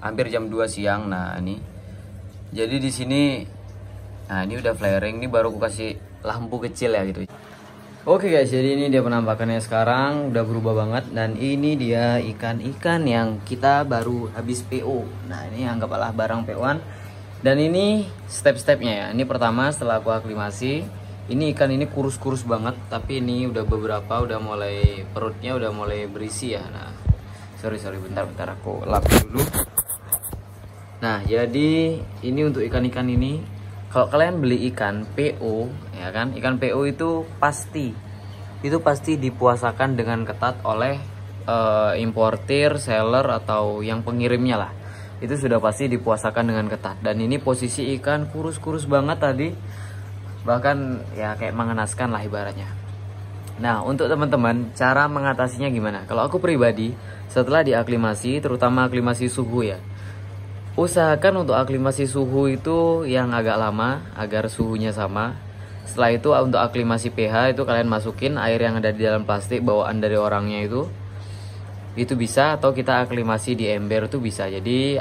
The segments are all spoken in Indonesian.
hampir jam 2 siang. Nah ini jadi di sini, nah ini udah flaring, ini baru aku kasih lampu kecil ya gitu. Oke guys, jadi ini dia penampakannya sekarang, udah berubah banget. Dan ini dia ikan-ikan yang kita baru habis PO. Nah ini anggaplah barang PO-an. Dan ini step-stepnya ya. Ini pertama setelah aku aklimasi, ini ikan ini kurus-kurus banget. Tapi ini udah beberapa, udah mulai perutnya udah mulai berisi ya. Nah sorry bentar aku lap dulu. Nah jadi ini untuk ikan-ikan ini. Kalau kalian beli ikan PO, ya kan, ikan PO itu pasti dipuasakan dengan ketat oleh importir, seller atau yang pengirimnya lah. Itu sudah pasti dipuasakan dengan ketat. Dan ini posisi ikan kurus-kurus banget tadi, bahkan ya kayak mengenaskan lah ibaratnya. Nah untuk teman-teman, cara mengatasinya gimana? Kalau aku pribadi, setelah diaklimasi, terutama aklimasi suhu ya, usahakan untuk aklimasi suhu itu yang agak lama agar suhunya sama. Setelah itu untuk aklimasi pH itu kalian masukin air yang ada di dalam plastik bawaan dari orangnya itu bisa, atau kita aklimasi di ember itu bisa. Jadi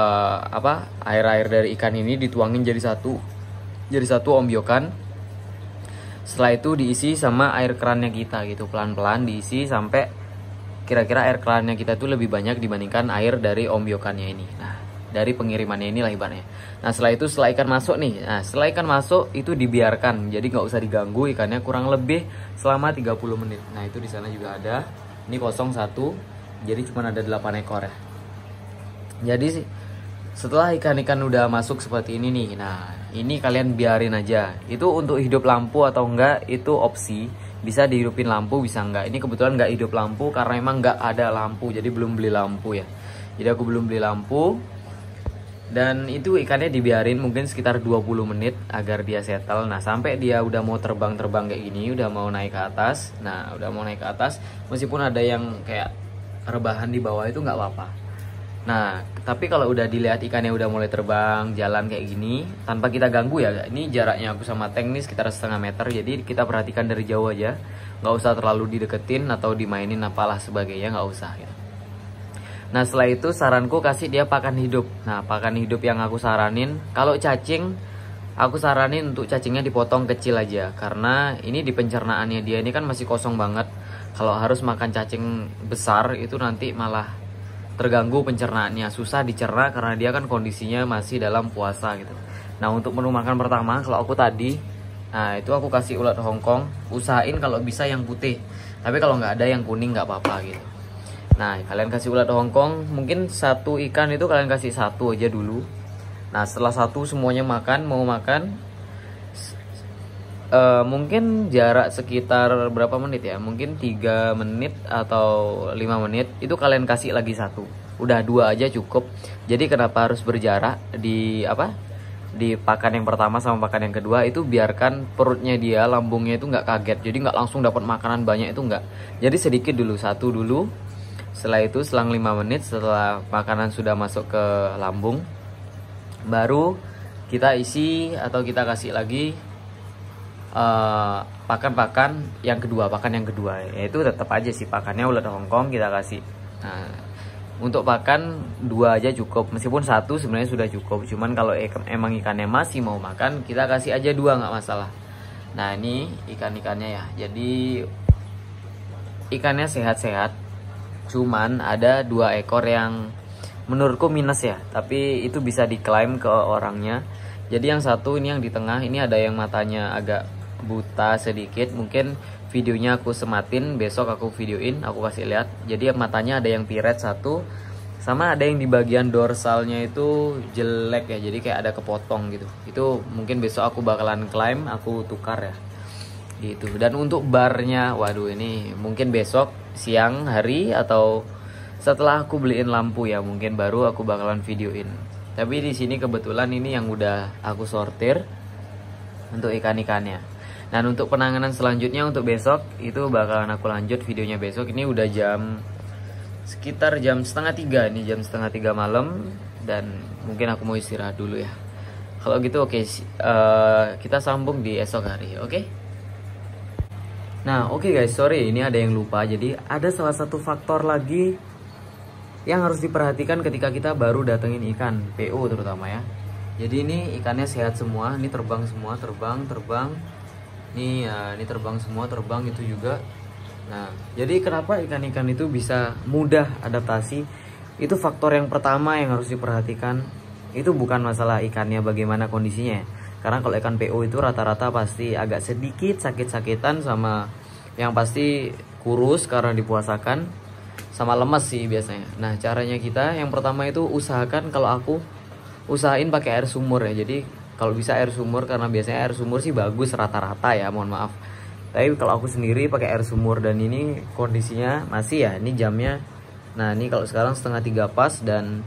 air-air dari ikan ini dituangin jadi satu ombyokan. Setelah itu diisi sama air kerannya kita gitu, pelan-pelan diisi sampai kira-kira air kerannya kita tuh lebih banyak dibandingkan air dari ombyokannya ini. Nah dari pengirimannya inilah ibaratnya. Nah setelah itu, setelah ikan masuk nih, nah setelah ikan masuk itu dibiarkan, jadi nggak usah diganggu ikannya kurang lebih selama 30 menit. Nah itu di sana juga ada, ini 01, jadi cuma ada 8 ekor ya. Jadi setelah ikan-ikan udah masuk seperti ini nih, nah ini kalian biarin aja. Itu untuk hidup lampu atau enggak itu opsi, bisa dihidupin lampu bisa enggak. Ini kebetulan nggak hidup lampu karena emang nggak ada lampu, jadi belum beli lampu ya. Jadi aku belum beli lampu. Dan itu ikannya dibiarin mungkin sekitar 20 menit agar dia settle. Nah sampai dia udah mau terbang-terbang kayak gini, udah mau naik ke atas. Nah udah mau naik ke atas, meskipun ada yang kayak rebahan di bawah itu nggak apa-apa. Nah tapi kalau udah dilihat ikannya udah mulai terbang, jalan kayak gini tanpa kita ganggu ya. Ini jaraknya aku sama tank nih sekitar setengah meter, jadi kita perhatikan dari jauh aja, nggak usah terlalu dideketin atau dimainin apalah sebagainya, nggak usah gitu. Nah setelah itu saranku kasih dia pakan hidup. Nah pakan hidup yang aku saranin, kalau cacing aku saranin untuk cacingnya dipotong kecil aja, karena ini di pencernaannya dia ini kan masih kosong banget. Kalau harus makan cacing besar itu nanti malah terganggu pencernaannya, susah dicerna karena dia kan kondisinya masih dalam puasa gitu. Nah untuk menu makan pertama kalau aku tadi, nah itu aku kasih ulat Hongkong. Usahain kalau bisa yang putih, tapi kalau nggak ada yang kuning nggak apa-apa gitu. Nah kalian kasih ulat Hongkong, mungkin satu ikan itu kalian kasih satu aja dulu. Nah setelah satu semuanya makan, mau makan mungkin jarak sekitar berapa menit ya, mungkin 3 menit atau 5 menit itu kalian kasih lagi satu. Udah 2 aja cukup. Jadi kenapa harus berjarak di pakan yang pertama sama pakan yang kedua, itu biarkan perutnya dia, lambungnya itu nggak kaget. Jadi nggak langsung dapat makanan banyak, itu nggak. Jadi sedikit dulu, satu dulu. Setelah itu selang 5 menit setelah makanan sudah masuk ke lambung, baru kita isi atau kita kasih lagi pakan yang kedua, yaitu tetap aja sih pakannya ulat Hongkong kita kasih. Nah untuk pakan 2 aja cukup, meskipun satu sebenarnya sudah cukup, cuman kalau emang ikannya masih mau makan kita kasih aja 2 nggak masalah. Nah ini ikan-ikannya ya, jadi ikannya sehat-sehat, cuman ada 2 ekor yang menurutku minus ya, tapi itu bisa diklaim ke orangnya. Jadi yang satu ini yang di tengah ini ada yang matanya agak buta sedikit, mungkin videonya aku sematin, besok aku videoin, aku kasih lihat. Jadi matanya ada yang piret satu, sama ada yang di bagian dorsalnya itu jelek ya, jadi kayak ada kepotong gitu. Itu mungkin besok aku bakalan klaim, aku tukar ya gitu. Dan untuk barnya, waduh ini mungkin besok siang hari atau setelah aku beliin lampu ya, mungkin baru aku bakalan videoin. Tapi di sini kebetulan ini yang udah aku sortir untuk ikan-ikannya. Dan untuk penanganan selanjutnya untuk besok itu bakalan aku lanjut videonya besok. Ini udah sekitar jam 2:30 nih, jam 2:30 malam, dan mungkin aku mau istirahat dulu ya. Kalau gitu oke, kita sambung di esok hari, oke? Nah oke guys, sorry ini ada yang lupa. Jadi ada salah satu faktor lagi yang harus diperhatikan ketika kita baru datengin ikan PO terutama ya. Jadi ini ikannya sehat semua, ini terbang semua, terbang. Nih ya, ini terbang semua, terbang itu juga. Nah, jadi kenapa ikan-ikan itu bisa mudah adaptasi? Itu faktor yang pertama yang harus diperhatikan. Itu bukan masalah ikannya bagaimana kondisinya ya. Karena kalau ikan PO itu rata-rata pasti agak sedikit sakit-sakitan, sama yang pasti kurus karena dipuasakan, sama lemas sih biasanya. Nah, caranya kita yang pertama itu usahakan, kalau aku usahain pakai air sumur ya. Jadi kalau bisa air sumur, karena biasanya air sumur sih bagus rata-rata ya, mohon maaf. Tapi kalau aku sendiri pakai air sumur, dan ini kondisinya masih ya, ini jamnya. Nah, ini kalau sekarang setengah 3 pas, dan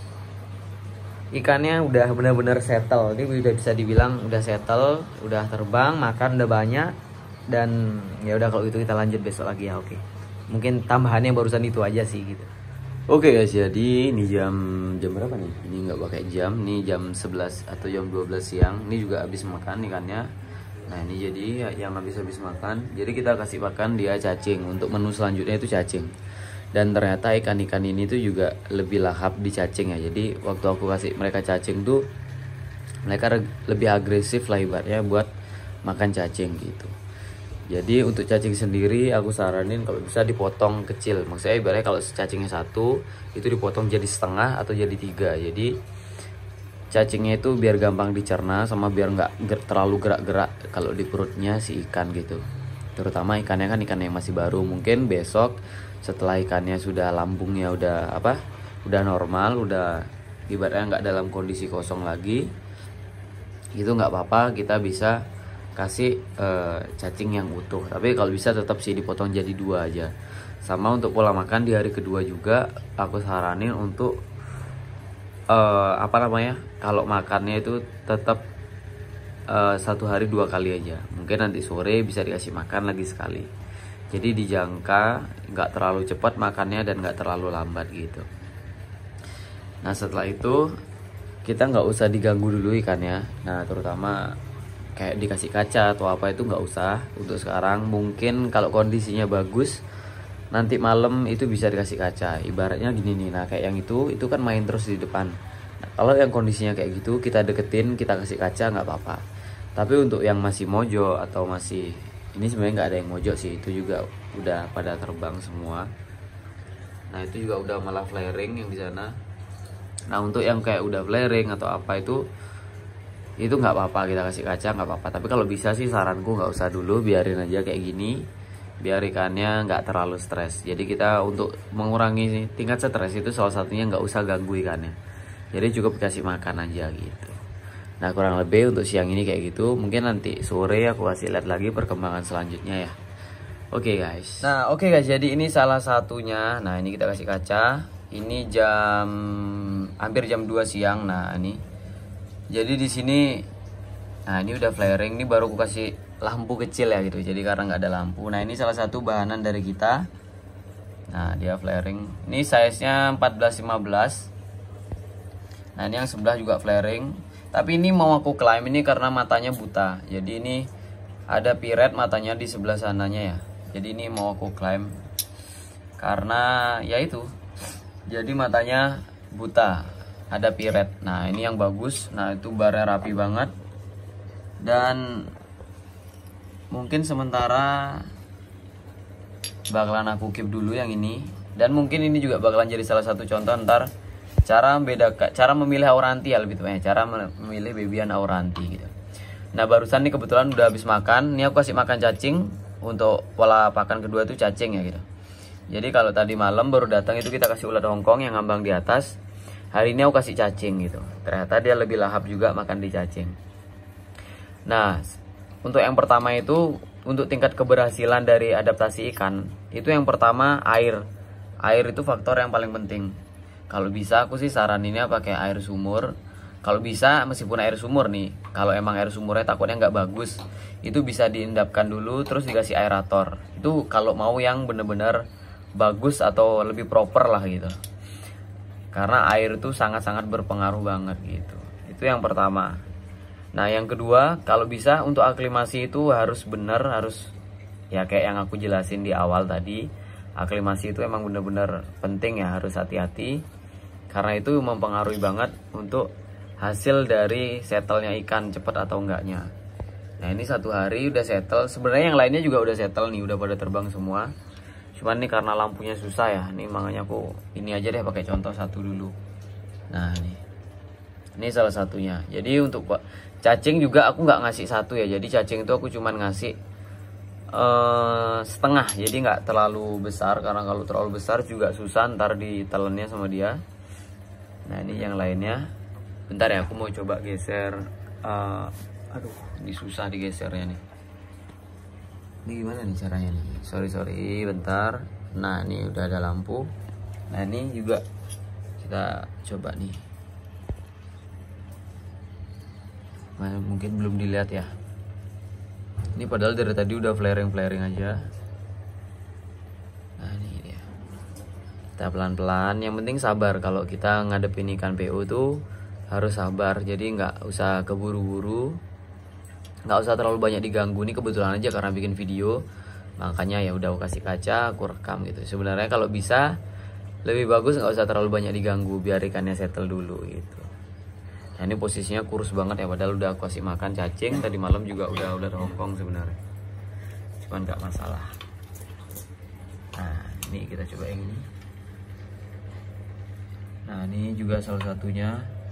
ikannya udah benar-benar settle. Ini udah bisa dibilang udah settle, udah terbang, makan udah banyak. Dan ya udah, kalau itu kita lanjut besok lagi ya. Oke. Mungkin tambahannya barusan itu aja sih gitu. Oke guys, jadi ini jam berapa nih? Ini nggak pakai jam, ini jam 11 atau jam 12 siang. Ini juga habis makan ikannya. Nah, ini jadi yang habis makan. Jadi kita kasih makan dia cacing. Untuk menu selanjutnya itu cacing. Dan ternyata ikan-ikan ini tuh juga lebih lahap di cacing ya. Jadi waktu aku kasih mereka cacing tuh, mereka lebih agresif lah ibaratnya buat makan cacing gitu. Jadi untuk cacing sendiri aku saranin kalau bisa dipotong kecil. Maksudnya ibaratnya kalau cacingnya 1 itu dipotong jadi setengah atau jadi 3. Jadi cacingnya itu biar gampang dicerna, sama biar nggak terlalu gerak-gerak kalau di perutnya si ikan gitu. Terutama ikannya kan ikan yang masih baru. Mungkin besok setelah ikannya sudah lambungnya udah normal, udah ibaratnya nggak dalam kondisi kosong lagi, itu nggak apa-apa, kita bisa kasih cacing yang utuh. Tapi kalau bisa tetap sih dipotong jadi 2 aja. Sama untuk pola makan di hari kedua juga aku saranin untuk kalau makannya itu tetap 1 hari 2 kali aja. Mungkin nanti sore bisa dikasih makan lagi sekali. Jadi dijangka nggak terlalu cepat makannya dan nggak terlalu lambat gitu. Nah, setelah itu kita nggak usah diganggu dulu ikannya. Nah, terutama kayak dikasih kaca atau apa itu nggak usah untuk sekarang. Mungkin kalau kondisinya bagus, nanti malam itu bisa dikasih kaca. Ibaratnya gini nih, nah kayak yang itu kan main terus di depan. Nah, kalau yang kondisinya kayak gitu, kita deketin, kita kasih kaca nggak apa-apa. Tapi untuk yang masih mojo atau masih, ini sebenarnya nggak ada yang mojo sih, itu juga udah pada terbang semua. Nah, itu juga udah malah flaring yang di sana. Nah, untuk yang kayak udah flaring atau apa itu nggak apa-apa, kita kasih kaca nggak apa-apa. Tapi kalau bisa sih saranku nggak usah dulu, biarin aja kayak gini, biar ikannya nggak terlalu stres. Jadi kita untuk mengurangi tingkat stres itu salah satunya nggak usah ganggu ikannya. Jadi cukup kasih makan aja gitu. Nah, kurang lebih untuk siang ini kayak gitu. Mungkin nanti sore aku kasih lihat lagi perkembangan selanjutnya ya. Oke guys. Nah, oke guys, jadi ini salah satunya. Nah, ini kita kasih kaca. Ini hampir jam 2 siang. Nah, ini. Jadi di sini, nah ini udah flaring. Ini baru aku kasih lampu kecil ya gitu. Jadi karena nggak ada lampu. Nah, ini salah satu bahanan dari kita. Nah, dia flaring. Ini size-nya 14-15. Nah, ini yang sebelah juga flaring. Tapi ini mau aku klaim ini karena matanya buta. Jadi ini ada piret matanya di sebelah sananya ya. Jadi ini mau aku klaim karena ya itu. Jadi matanya buta, ada piret. Nah, ini yang bagus. Nah, itu barnya rapi banget. Dan mungkin sementara bakalan aku keep dulu yang ini. Dan mungkin ini juga bakalan jadi salah satu contoh ntar cara memilih auranti ya, lebih tepatnya cara memilih babyan auranti gitu. Nah, barusan nih kebetulan udah habis makan. Ini aku kasih makan cacing. Untuk pola pakan kedua itu cacing ya gitu. Jadi kalau tadi malam baru datang itu kita kasih ulat hongkong yang ngambang di atas. Hari ini aku kasih cacing gitu. Ternyata dia lebih lahap juga makan di cacing. Nah, untuk yang pertama itu, untuk tingkat keberhasilan dari adaptasi ikan, itu yang pertama air. Air itu faktor yang paling penting. Kalau bisa aku sih saraninnya pakai air sumur. Kalau bisa meskipun air sumur nih, kalau emang air sumurnya takutnya nggak bagus, itu bisa diendapkan dulu terus dikasih aerator. Itu kalau mau yang bener-bener bagus atau lebih proper lah gitu. Karena air itu sangat-sangat berpengaruh banget gitu. Itu yang pertama. Nah, yang kedua, kalau bisa untuk aklimasi itu harus benar, harus ya kayak yang aku jelasin di awal tadi, aklimasi itu emang bener-bener penting ya, harus hati-hati karena itu mempengaruhi banget untuk hasil dari settlenya ikan cepet atau enggaknya. Nah ini 1 hari udah settle, sebenarnya yang lainnya juga udah settle nih, udah pada terbang semua. Cuman nih karena lampunya susah ya, nih makanya aku ini aja deh pakai contoh 1 dulu. Nah ini salah satunya. Jadi untuk cacing juga aku nggak ngasih 1 ya, jadi cacing itu aku cuman ngasih setengah, jadi nggak terlalu besar karena kalau terlalu besar juga susah ntar ditelennya sama dia. Nah ini yang lainnya, bentar ya aku mau coba geser. Aduh ini susah digesernya nih. Ini gimana nih caranya nih? Sorry bentar. Nah ini udah ada lampu. Nah ini juga kita coba nih. Nah, mungkin belum dilihat ya. Ini padahal dari tadi udah flaring aja. Nah ini dia. Kita pelan-pelan. Yang penting sabar. Kalau kita ngadepin ikan PO tuh harus sabar. Jadi nggak usah keburu-buru, nggak usah terlalu banyak diganggu. Ini kebetulan aja karena bikin video, makanya ya udah aku kasih kaca, aku rekam gitu. Sebenarnya kalau bisa lebih bagus nggak usah terlalu banyak diganggu, biar ikannya settle dulu gitu. Nah ini posisinya kurus banget ya, padahal udah aku kasih makan cacing tadi malam juga udah hongkong sebenarnya, cuman nggak masalah. Nah ini kita coba yang ini. Nah ini juga salah satunya.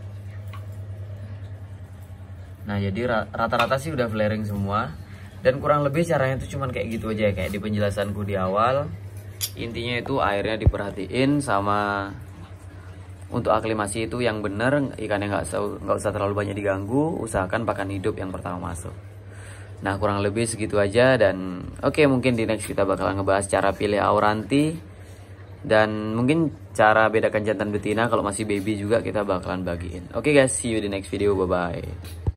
Nah jadi rata-rata sih udah flaring semua, dan kurang lebih caranya itu cuman kayak gitu aja ya, kayak di penjelasanku di awal. Intinya itu airnya diperhatiin, sama untuk aklimasi itu yang bener, ikannya nggak usah terlalu banyak diganggu, usahakan pakan hidup yang pertama masuk. Nah kurang lebih segitu aja, dan oke, mungkin di next kita bakalan ngebahas cara pilih auranti, dan mungkin cara bedakan jantan betina kalau masih baby juga kita bakalan bagiin. Oke guys, see you di next video, bye bye.